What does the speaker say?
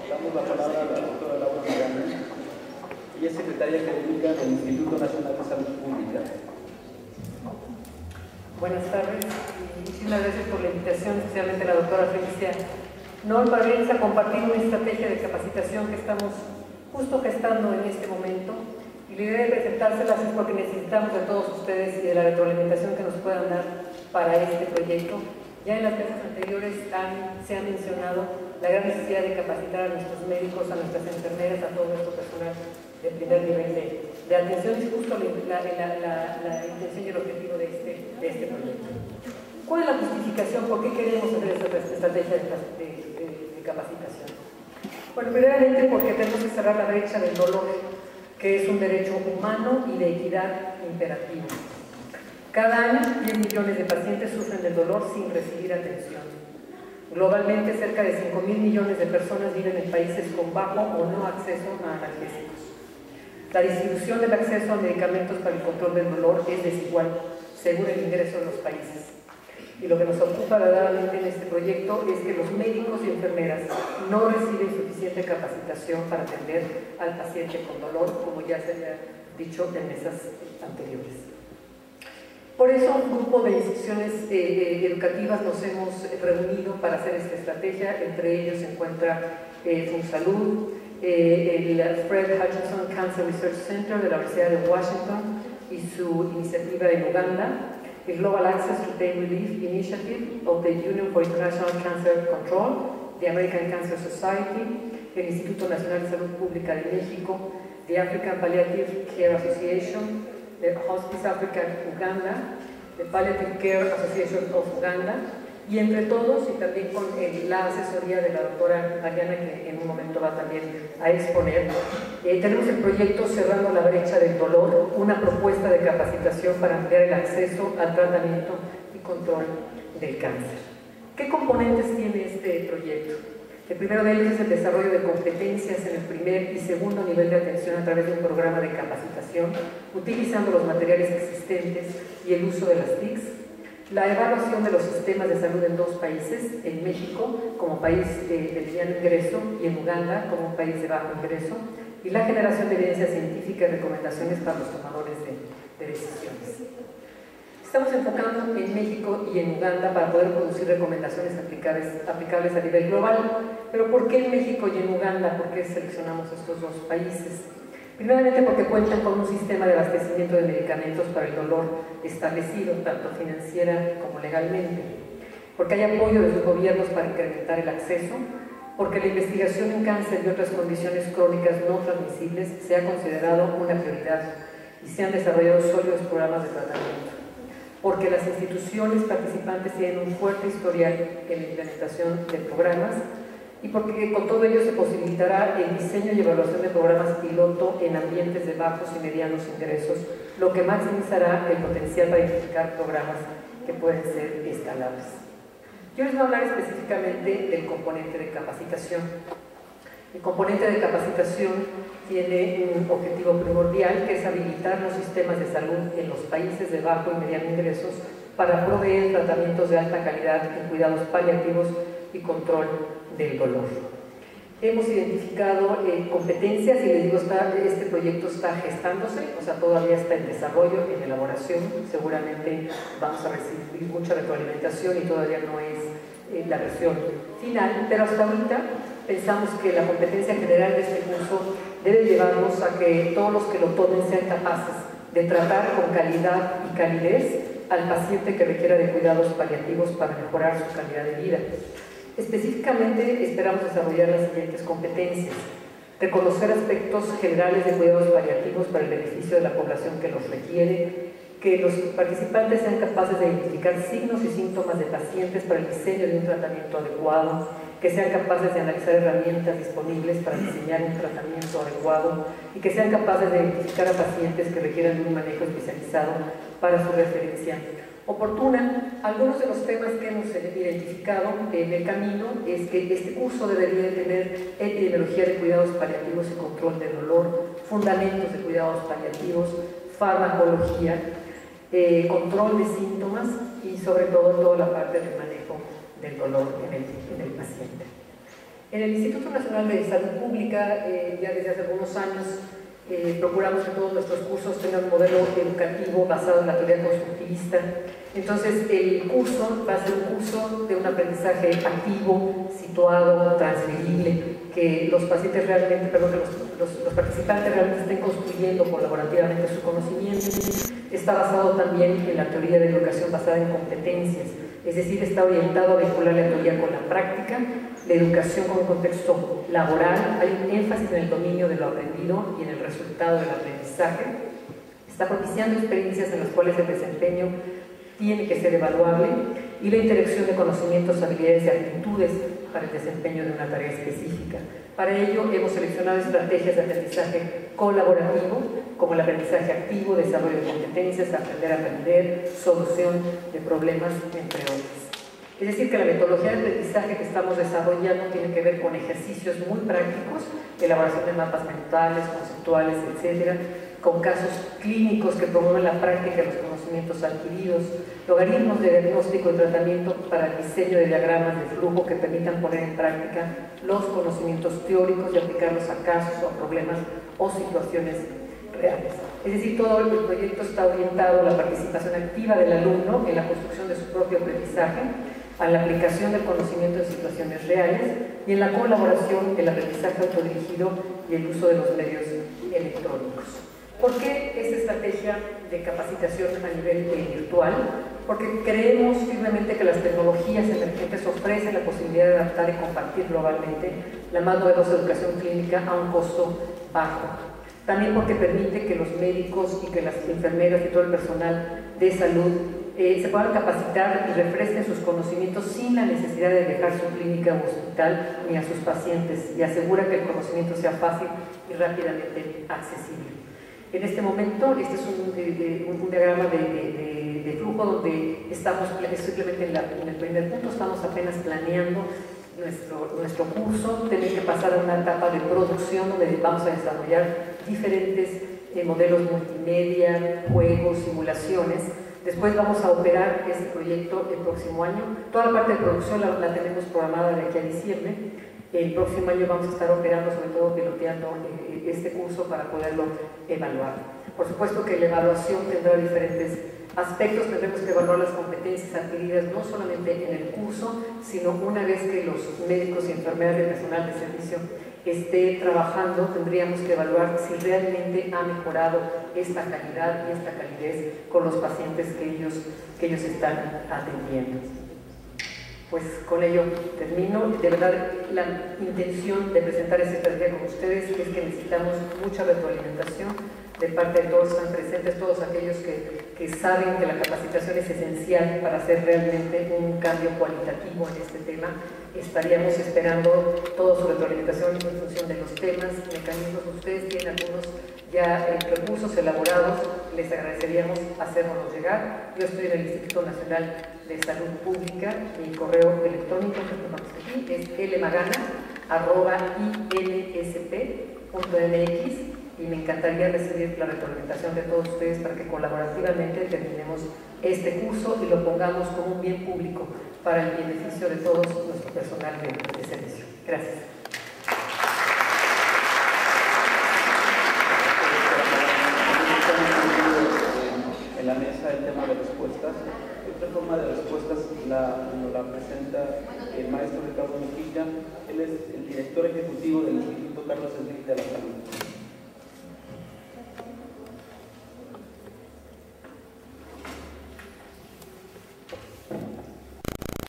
Damos la palabra a la doctora Laura Magana. Ella es secretaria académica del Instituto Nacional de Salud Pública. Buenas tardes y muchísimas gracias por la invitación, especialmente a la doctora Felicia Noll, para venirles a compartir una estrategia de capacitación que estamos justo gestando en este momento. Y la idea de presentárselas es porque necesitamos de todos ustedes y de la retroalimentación que nos puedan dar para este proyecto. Ya en las mesas anteriores se ha mencionado la gran necesidad de capacitar a nuestros médicos, a nuestras enfermeras, a todo nuestro personal de primer nivel de atención. Es justo la intención y el objetivo de este proyecto. ¿Cuál es la justificación? ¿Por qué queremos hacer esta estrategia de capacitación? Bueno, primeramente porque tenemos que cerrar la brecha del dolor, que es un derecho humano y de equidad imperativo. Cada año, 10 millones de pacientes sufren del dolor sin recibir atención. Globalmente, cerca de 5.000 millones de personas viven en países con bajo o no acceso a analgésicos. La distribución del acceso a medicamentos para el control del dolor es desigual, según el ingreso de los países. Y lo que nos ocupa verdaderamente en este proyecto es que los médicos y enfermeras no reciben suficiente capacitación para atender al paciente con dolor, como ya se ha dicho en mesas anteriores. Por eso, un grupo de instituciones educativas nos hemos reunido para hacer esta estrategia. Entre ellos se encuentra FunSalud, el Fred Hutchinson Cancer Research Center de la Universidad de Washington y su iniciativa en Uganda, el Global Access to Pain Relief Initiative of the Union for International Cancer Control, the American Cancer Society, el Instituto Nacional de Salud Pública de México, the African Palliative Care Association, the Hospice Africa Uganda, the Palliative Care Association of Uganda, y entre todos, y también con la asesoría de la doctora Mariana, que en un momento va también a exponer, tenemos el proyecto Cerrando la Brecha del Dolor, una propuesta de capacitación para ampliar el acceso al tratamiento y control del cáncer. ¿Qué componentes tiene este proyecto? El primero de ellos es el desarrollo de competencias en el primer y segundo nivel de atención a través de un programa de capacitación, utilizando los materiales existentes y el uso de las TICs, la evaluación de los sistemas de salud en dos países, en México como país de mediano ingreso y en Uganda como país de bajo ingreso, y la generación de evidencia científica y recomendaciones para los tomadores de decisiones. Estamos enfocando en México y en Uganda para poder producir recomendaciones aplicables a nivel global. Pero ¿por qué en México y en Uganda? ¿Por qué seleccionamos estos dos países? Primeramente porque cuentan con un sistema de abastecimiento de medicamentos para el dolor establecido, tanto financiera como legalmente. Porque hay apoyo de sus gobiernos para incrementar el acceso. Porque la investigación en cáncer y otras condiciones crónicas no transmisibles se ha considerado una prioridad y se han desarrollado sólidos programas de tratamiento. Porque las instituciones participantes tienen un fuerte historial en la implementación de programas y porque con todo ello se posibilitará el diseño y evaluación de programas piloto en ambientes de bajos y medianos ingresos, lo que maximizará el potencial para identificar programas que pueden ser escalables. Yo les voy a hablar específicamente del componente de capacitación. El componente de capacitación tiene un objetivo primordial, que es habilitar los sistemas de salud en los países de bajo y mediano ingresos para proveer tratamientos de alta calidad en cuidados paliativos y control del dolor. Hemos identificado competencias y les digo, este proyecto está gestándose, o sea, todavía está en desarrollo, en elaboración. Seguramente vamos a recibir mucha retroalimentación y todavía no es la versión final, pero hasta ahorita pensamos que la competencia general de este curso debe llevarnos a que todos los que lo tomen sean capaces de tratar con calidad y calidez al paciente que requiera de cuidados paliativos para mejorar su calidad de vida. Específicamente esperamos desarrollar las siguientes competencias: reconocer aspectos generales de cuidados paliativos para el beneficio de la población que los requiere, que los participantes sean capaces de identificar signos y síntomas de pacientes para el diseño de un tratamiento adecuado, que sean capaces de analizar herramientas disponibles para diseñar un tratamiento adecuado y que sean capaces de identificar a pacientes que requieran de un manejo especializado para su referencia oportuna. Algunos de los temas que hemos identificado en el camino es que este curso debería tener epidemiología de cuidados paliativos y control del dolor, fundamentos de cuidados paliativos, farmacología, control de síntomas y sobre todo toda la parte del manejo del dolor en el paciente. En el Instituto Nacional de Salud Pública, ya desde hace algunos años, procuramos que todos nuestros cursos tengan un modelo educativo basado en la teoría constructivista. Entonces, el curso va a ser un curso de un aprendizaje activo, situado, transferible, que los pacientes realmente, perdón, que los participantes realmente estén construyendo colaborativamente su conocimiento. Está basado también en la teoría de educación basada en competencias, es decir, está orientado a vincular la teoría con la práctica, la educación con un contexto laboral, hay un énfasis en el dominio de lo aprendido y en el resultado del aprendizaje, está propiciando experiencias en las cuales el desempeño tiene que ser evaluable y la interacción de conocimientos, habilidades y actitudes para el desempeño de una tarea específica. Para ello hemos seleccionado estrategias de aprendizaje colaborativo, como el aprendizaje activo, desarrollo de competencias, aprender a aprender, solución de problemas, entre otros. Es decir, que la metodología de aprendizaje que estamos desarrollando tiene que ver con ejercicios muy prácticos, elaboración de mapas mentales, conceptuales, etcétera, con casos clínicos que promueven la práctica de los conocimientos adquiridos, logaritmos de diagnóstico y tratamiento para el diseño de diagramas de flujo que permitan poner en práctica los conocimientos teóricos y aplicarlos a casos o a problemas o situaciones reales. Es decir, todo el proyecto está orientado a la participación activa del alumno en la construcción de su propio aprendizaje, a la aplicación del conocimiento en situaciones reales y en la colaboración del aprendizaje autodirigido y el uso de los medios electrónicos. ¿Por qué esta estrategia de capacitación a nivel virtual? Porque creemos firmemente que las tecnologías emergentes ofrecen la posibilidad de adaptar y compartir globalmente la más novedosa educación clínica a un costo bajo. También porque permite que los médicos y que las enfermeras y todo el personal de salud se puedan capacitar y refresquen sus conocimientos sin la necesidad de dejar su clínica o hospital ni a sus pacientes, y asegura que el conocimiento sea fácil y rápidamente accesible. En este momento, este es un diagrama de flujo donde estamos simplemente en el primer punto, estamos apenas planeando nuestro curso. Tenemos que pasar a una etapa de producción donde vamos a desarrollar diferentes modelos multimedia, juegos, simulaciones. Después vamos a operar este proyecto el próximo año. Toda la parte de producción la tenemos programada de aquí a diciembre. El próximo año vamos a estar operando, sobre todo piloteando este curso para poderlo evaluar. Por supuesto que la evaluación tendrá diferentes aspectos. Tendremos que evaluar las competencias adquiridas no solamente en el curso, sino una vez que los médicos y enfermeras y personal de servicio esté trabajando, tendríamos que evaluar si realmente ha mejorado esta calidad y esta calidez con los pacientes que ellos están atendiendo. Pues con ello termino. De verdad, la intención de presentar esta estrategia con ustedes es que necesitamos mucha retroalimentación de parte de todos los que están presentes, todos aquellos que saben que la capacitación es esencial para hacer realmente un cambio cualitativo en este tema. Estaríamos esperando toda su retroalimentación en función de los temas, mecanismos. Ustedes tienen algunos ya recursos elaborados, les agradeceríamos hacérnoslos llegar. Yo estoy en el Instituto Nacional de Salud Pública, mi correo electrónico que es lmagana@insp.mx y me encantaría recibir la retroalimentación de todos ustedes para que colaborativamente terminemos este curso y lo pongamos como un bien público para el beneficio de todos nuestro personal de servicio. Gracias. En la mesa el tema de respuestas. Esta forma de respuestas nos la presenta el maestro Ricardo Mujica. Él es el director ejecutivo del Instituto Carlos Slim de la Salud.